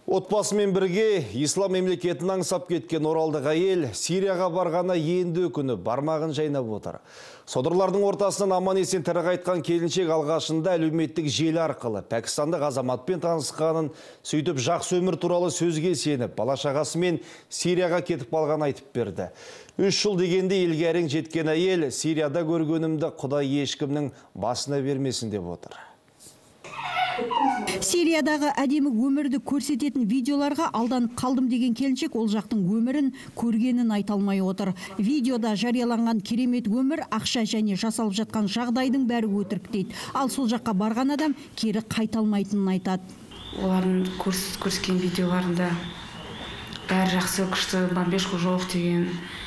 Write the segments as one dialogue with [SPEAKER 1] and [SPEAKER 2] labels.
[SPEAKER 1] Отбасымен бірге ислам мемлекетін аңсап кеткен оралдық әйел Сирияға барғаны енді күні бармағын жайнап отыр. Содырлардың ортасынан аман-есен тірі қайтқан келіншек алғашында әлеуметтік желі арқылы пәкістандық азаматпен танысқанын, сөйтіп жақсы өмір туралы сөзге сеніп, бала-шағасымен Сирияға кетіп қалған айтып берді. 3 жыл дегенде елге әрең жеткен әйел Сирияда көргенімді Құдай ешкімнің басына бермесін деп отыр.
[SPEAKER 2] Сириядағы әдемі өмірді көрсететін видеоларға алданып қалдым деген келіншек ол жақтың өмірін көргенін айта алмай отыр. Видеода жарияланған керемет өмір, ақша және жасалып жатқан жағдайдың бәрі өтірік дейді. Ал сол жаққа барған адам кері қайта алмайтынын айтады.
[SPEAKER 3] Олардың көрсеткен видеоларында бәрі жақсы, күшті, бомбежка жоқ деген,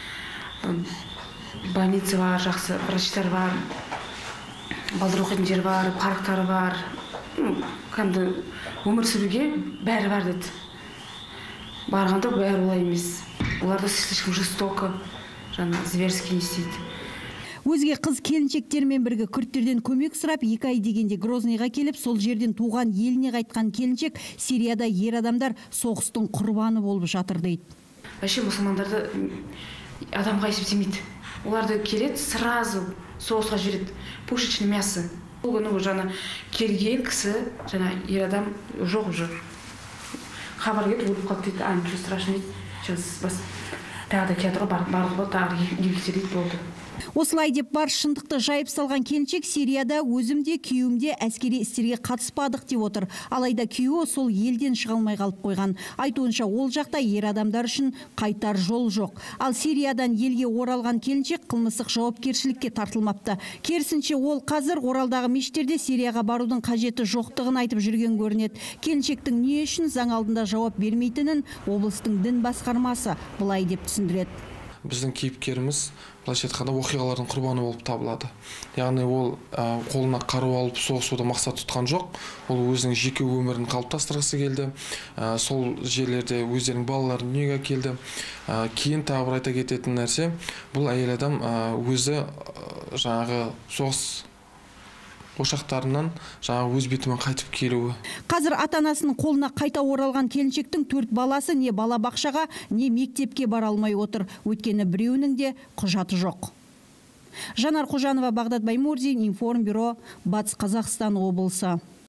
[SPEAKER 3] больница бар, жақсы врачтар бар, балдыр оқитын жер бар, парктары бар. Кәмді өмір сүруге бәрі бар деді. Барғанда бәрі олай емес. Оларда слишком жестоко, жаңа зверский істейді.
[SPEAKER 2] Өзге қыз келіншектермен бірге күрттерден көмек сұрап, 2 ай дегенде Грозныйға келіп, сол жерден туған еліне қайтқан келіншек Сирияда ер адамдар соғыстың құрбаны болып жатыр дейді.
[SPEAKER 3] Вообще мұсылмандарды адамға есептемейді. Оларды келеді, сразу соғысқа жібереді. Пушечный мясо. Бұл күні жаңа келген кісі, жаңа ер адам жоқ уже. Хабар келді, өліп қалды дейді, ничего страшного дейді. Сейчас бас тағы да театрға барлығы тағы еліктер дейді болды.
[SPEAKER 2] Осылай деп бар шындықты жайып салған келіншек Сирияда өзімде, күйеуімде әскери істерге қатыспадық деп отыр. Алайда күйеуі сол елден шыға алмай қалып қойған. Айтуынша ол жақта ер адамдар үшін қайтар жол жоқ. Ал Сириядан елге оралған келіншек қылмыстық жауапкершілікке тартылмапты. Керісінше ол қазір Оралдағы мешіттерде Сирияға барудың қажеті жоқтығын айтып жүрген көрінеді. Келіншектің не үшін заң алдында жауап бермейтінін облыстың дін басқармасы былай деп түсіндіреді.
[SPEAKER 4] Біздің кейіпкеріміз былайша айтқанда оқиғалардың құрбаны болып табылады. Яғни ол қолына қару алып соғысуды мақсат тұтқан жоқ. Ол өзінің жеке өмірін қалыптастырғысы келді. Сол жерлерде өздерінің балаларын дүниеге келді. Кейін тағы бір айта кететін нәрсе, бұл әйел адам өзі жаңағы соғыс ошақтарынан жаңағы өз бетімен қайтып келуі.
[SPEAKER 2] Қазір ата-анасының қолына қайта оралған келіншектің 4 баласы не балабақшаға, не мектепке бара алмай отыр. Өйткені біреуінің де құжаты жоқ. Жанар Қожанова, Бағдат Баймурзин, Информбюро, Батыс Қазақстан облысы.